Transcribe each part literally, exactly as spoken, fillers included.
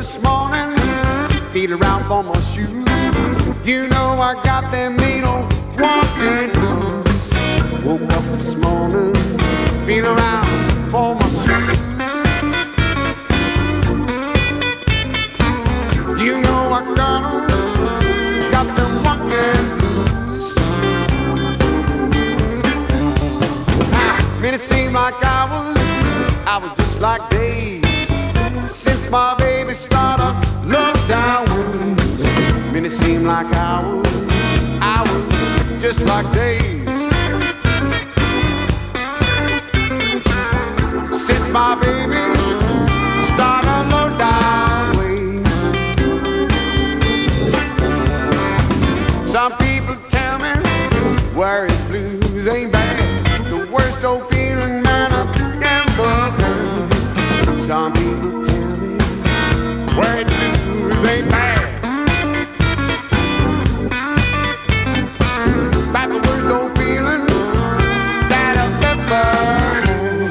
this morning, feel around for my shoes. You know I got them mean old walking blues. Woke up this morning, feel around for my shoes. You know I got them, got them walking blues. Ah, man, it seemed like I was, I was just like days since my baby started look down ways. Man, it seemed like I was, I was just like days since my baby started look down ways. Some people tell me wearing blues ain't bad, the worst old feeling man I've ever heard. Some people tell me wearing blues ain't bad, about the worst old feeling that I've ever had.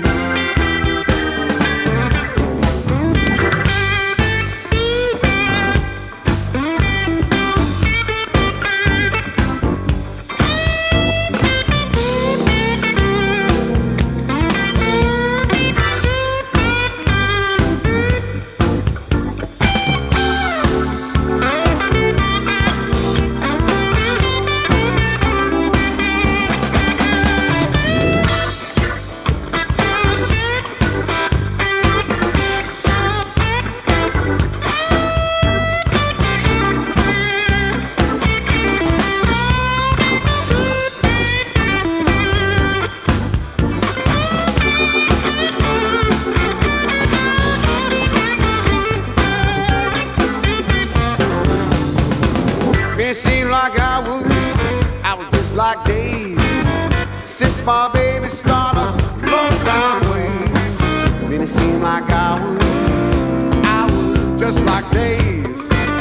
It seemed like I was, I was just like days since my baby started low down ways. I mean, it seemed like I was, I was just like days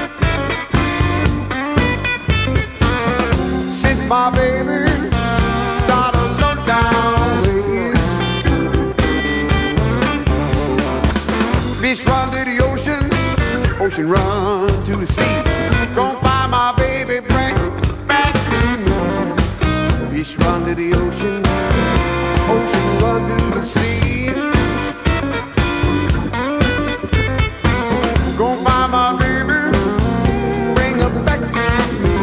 since my baby started low down ways. Fish run to the ocean, ocean run to the sea. Gonna find my baby, bring back to me. Fish run to the ocean, ocean run to the sea. Gonna find my baby, bring her back to me.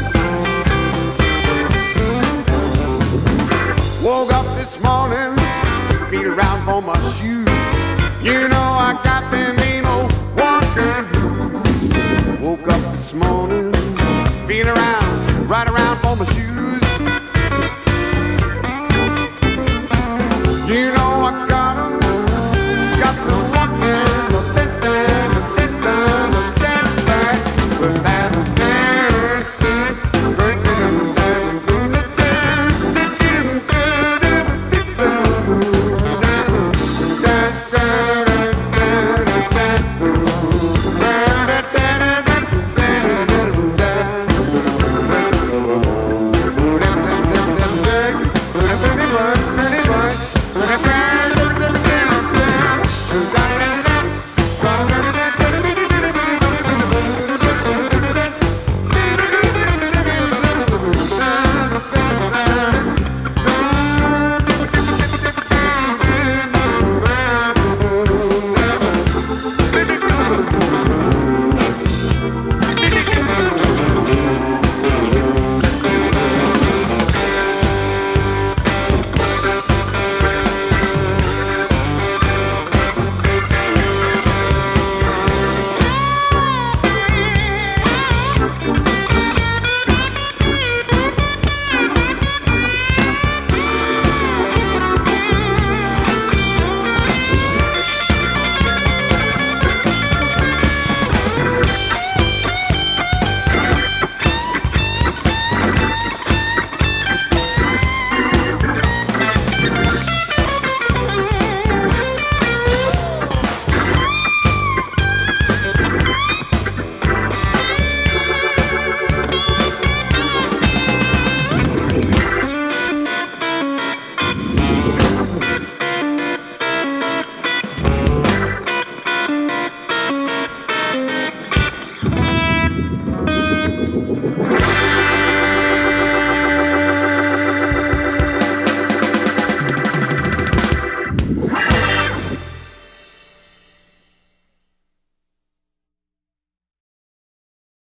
Woke up this morning, feet around for my shoes. You know I got them mean old walking blues. Woke up this morning, feeling around, right around for my shoes.